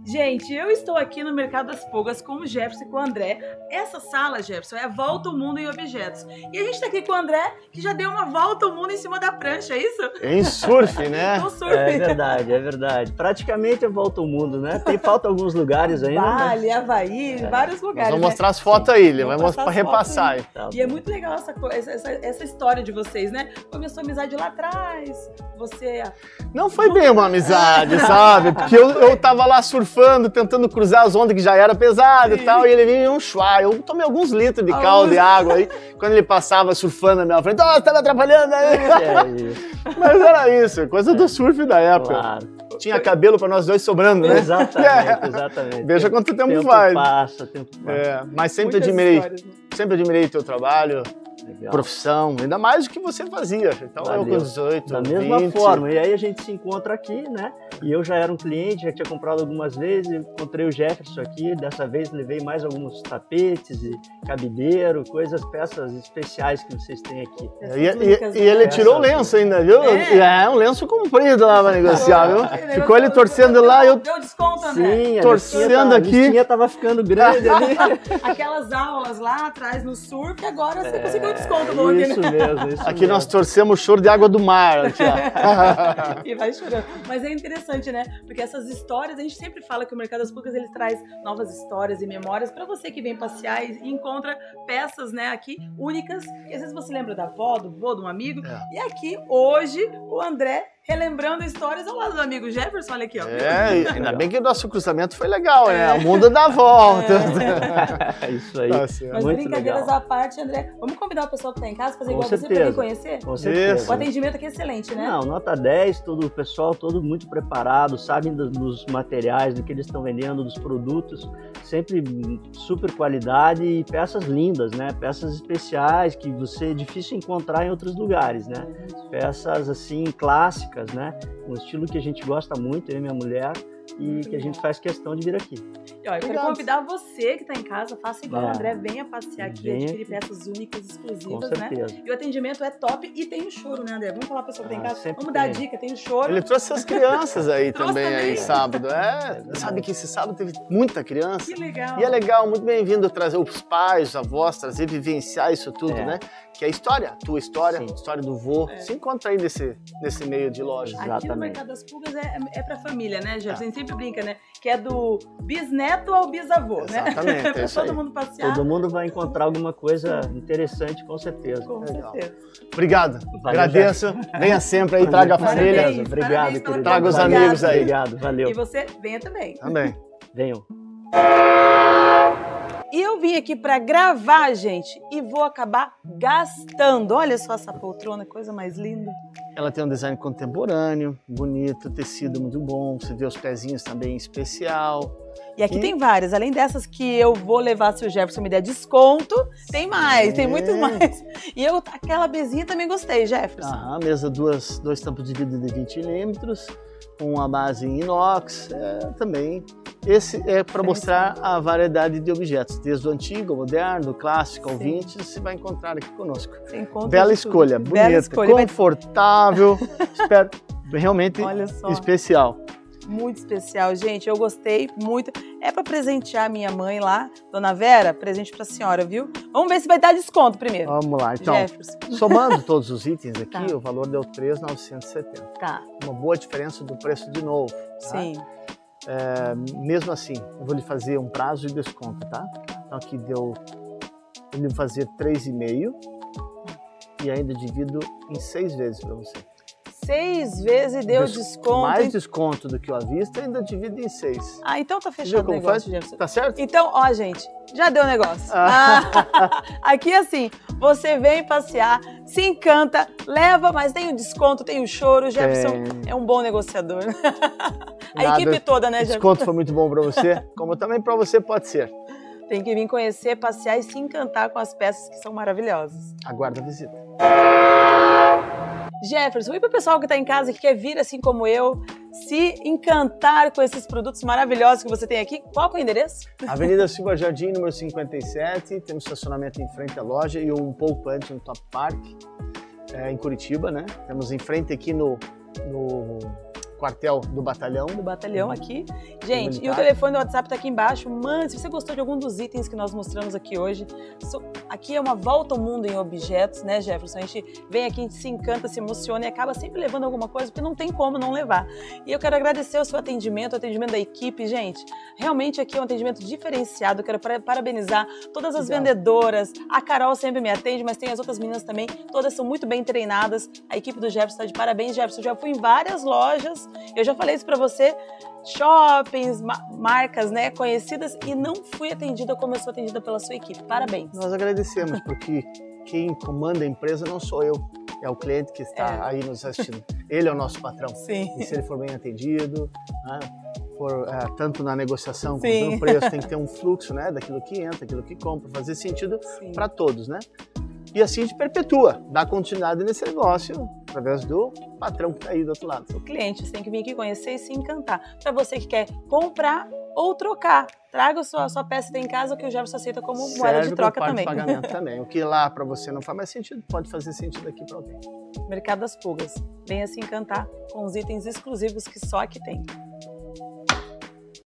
Gente, eu estou aqui no Mercado das Pulgas com o Jefferson e com o André. Essa sala, Jefferson, é a Volta ao Mundo em Objetos. E a gente está aqui com o André, que já deu uma volta ao mundo em cima da prancha, é isso? Em surf, né? No surf. É verdade, é verdade. Praticamente é volta ao mundo, né? Falta alguns lugares ainda. Vale, Havaí, vários lugares. Vamos mostrar as fotos aí, ele vai mostrar para repassar. Aí. Tá E é muito legal essa história de vocês, né? Começou a amizade lá atrás, você... Não foi bem uma amizade, sabe? Porque eu tava lá surfando, tentando cruzar as ondas que já era pesado e tal, e ele vinha um chuá. Eu tomei alguns litros de caldo e água aí, quando ele passava surfando na minha frente, você tá me atrapalhando aí. Mas era isso, coisa do surf da época. Claro. Tinha cabelo para nós dois sobrando, né? Exatamente, exatamente. Veja quanto tempo faz. Tempo passa. É, mas sempre Muitas admirei, histórias, né? sempre admirei teu trabalho. Legal. Profissão, ainda mais do que você fazia. Então eu com 18, da 20... mesma forma, e aí a gente se encontra aqui, né? E eu já era um cliente, já tinha comprado algumas vezes, encontrei o Jefferson aqui, dessa vez levei mais alguns tapetes e cabideiro, peças especiais que vocês têm aqui. E ele tirou o lenço ainda, viu? É um lenço comprido lá pra negociar, viu? Ficou ele torcendo lá, eu... Deu desconto, André? Sim, torcendo aqui. A listinha tava ficando grande ali. Aquelas aulas lá atrás no surf, agora você conseguiu desconto bom aqui, né? Isso mesmo, isso Aqui mesmo. nós torcemos o choro de água do mar. Aqui, ó. E vai chorando. Mas é interessante, né? Porque essas histórias, a gente sempre fala que o Mercado das Pulgas, ele traz novas histórias e memórias para você que vem passear e encontra peças, né, aqui únicas. E às vezes você lembra da avó, do vô, de um amigo. E aqui, hoje, o André relembrando histórias ao lado do amigo Jefferson, olha aqui, ó. É, ainda bem que o nosso cruzamento foi legal, né? O mundo dá volta. Isso aí. Tá certo. Mas Muito brincadeiras legal. à parte, André, vamos convidar o pessoal que tá em casa, fazer Com igual você pra certeza. vir conhecer? Com certeza. Isso. O atendimento aqui é excelente, né? Não, nota 10, todo o pessoal todo muito preparado, sabem dos materiais, do que eles estão vendendo, dos produtos, sempre super qualidade e peças lindas, né? Peças especiais que você é difícil encontrar em outros lugares, né? Peças assim clássicas, né? Um estilo que a gente gosta muito, eu e minha mulher, e que a gente faz questão de vir aqui. E, ó, eu quero convidar você que está em casa, faça igual o André, venha passear aqui e Venha adquirir peças únicas, exclusivas, Com certeza. né? E o atendimento é top e tem o choro, né, André? Vamos falar para o pessoal que está em casa? sempre Vamos dar a tem. dica, tem o choro. Ele trouxe as crianças aí Trouxe também, também? aí sábado. Sabe que esse sábado teve muita criança. Que legal. E é legal, muito bem-vindo trazer os pais, os avós, trazer, vivenciar isso tudo, É. né? Que é a história, tua história, Sim. história do vô. Se encontra aí nesse meio de loja. Aqui no Exatamente. Mercado das Pulgas é pra família, né, Jefferson? A gente sempre brinca, né? Que é do bisneto ao bisavô, né? Exatamente, é Pra isso todo aí. mundo passear. Todo mundo vai encontrar alguma coisa interessante, com certeza. Com Legal. certeza. Obrigado, Valeu, agradeço. Venha sempre aí, traga a Parabéns. família. Obrigado, Parabéns querido. Traga os Valeu, amigos aí. Obrigado, valeu. E você venha também. Também. Venham. E eu vim aqui pra gravar, gente, e vou acabar gastando. Olha só essa poltrona, coisa mais linda. Ela tem um design contemporâneo, bonito, tecido muito bom. Você vê os pezinhos também especial. E aqui tem várias, além dessas que eu vou levar se o Jefferson me der desconto, tem mais, tem muitos mais. E eu, aquela mesinha também gostei, Jefferson. Mesa dois tampos de vidro de 20 milímetros, com a base em inox também. Esse é para mostrar a variedade de objetos, desde o antigo, ao moderno, do clássico ao vintage, você vai encontrar aqui conosco. Você encontra Bela de escolha, tudo. bonita, Bela escolha, confortável, espero, realmente Olha só. especial. Muito especial, gente. Eu gostei muito. É para presentear minha mãe lá, Dona Vera, presente para a senhora, viu? Vamos ver se vai dar desconto primeiro. Vamos lá, então, Jefferson. somando todos os itens aqui, Tá. o valor deu 3.970. Tá, Uma boa diferença do preço de novo. Tá? sim. Mesmo assim, eu vou lhe fazer um prazo de desconto, tá? Então aqui deu, eu vou fazer 3,5 e ainda divido em 6 vezes para você. 6 vezes deu desconto. Mais hein? desconto do que o à vista, ainda divido em 6. Ah, então tá Viu fechado o como negócio, faz? Jefferson. Tá certo? Então, ó, gente, já deu negócio. Aqui, assim, você vem passear, se encanta, leva, mas tem o desconto, tem o choro. O Jefferson é um bom negociador. A Nada, equipe toda, né, O Jefferson? desconto foi muito bom para você, como também para você pode ser. Tem que vir conhecer, passear e se encantar com as peças que são maravilhosas. Aguarda a visita. Jefferson, e para o pessoal que está em casa que quer vir assim como eu, se encantar com esses produtos maravilhosos que você tem aqui, qual que é o endereço? Avenida Silva Jardim, número 57, temos estacionamento em frente à loja e um pouco antes no Top Park, em Curitiba, né? Temos em frente aqui no quartel do batalhão. Do batalhão aqui. Gente, militar. e o telefone do WhatsApp tá aqui embaixo. Mande, se você gostou de algum dos itens que nós mostramos aqui hoje. Aqui é uma volta ao mundo em objetos, né, Jefferson? A gente vem aqui, a gente se encanta, se emociona e acaba sempre levando alguma coisa, porque não tem como não levar. E eu quero agradecer o seu atendimento, o atendimento da equipe, gente. Realmente aqui é um atendimento diferenciado. Eu quero parabenizar todas as vendedoras. A Carol sempre me atende, mas tem as outras meninas também. Todas são muito bem treinadas. A equipe do Jefferson está de parabéns, Jefferson. Já fui em várias lojas. Eu já falei isso para você. Shoppings, marcas, né, conhecidas, e não fui atendida como eu sou atendida pela sua equipe. Parabéns. Nós agradecemos, porque quem comanda a empresa não sou eu, é o cliente que está aí nos assistindo. Ele é o nosso patrão. Sim. E se ele for bem atendido, né, tanto na negociação como no preço, tem que ter um fluxo, né, daquilo que entra, daquilo que compra, fazer sentido para todos, né? E assim a gente perpetua, dá continuidade nesse negócio através do patrão que está aí do outro lado. O cliente, você tem que vir aqui conhecer e se encantar. Para você que quer comprar ou trocar, traga a sua peça que tem em casa, que o Jefferson aceita como moeda de troca também. Serve como parte de pagamento também. O que lá para você não faz mais sentido, pode fazer sentido aqui para alguém. Mercado das Pulgas. Venha se encantar com os itens exclusivos que só aqui tem.